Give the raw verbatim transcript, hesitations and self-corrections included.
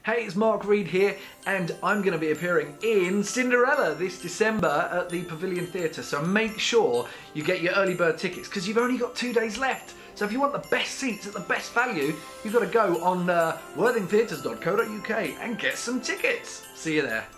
Hey, it's Mark Reed here, and I'm going to be appearing in Cinderella this December at the Pavilion Theatre, so make sure you get your early bird tickets because you've only got two days left. So if you want the best seats at the best value, you've got to go on uh, worthing theatres dot co dot U K and get some tickets. See you there.